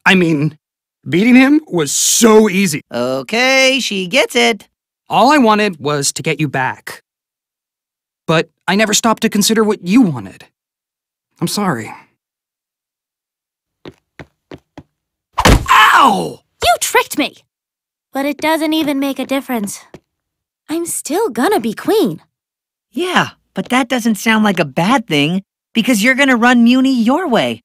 I mean, beating him was so easy. Okay, she gets it. All I wanted was to get you back. But I never stopped to consider what you wanted. I'm sorry. Ow! You tricked me! But it doesn't even make a difference. I'm still gonna be queen. Yeah, but that doesn't sound like a bad thing, because you're gonna run Mewni your way.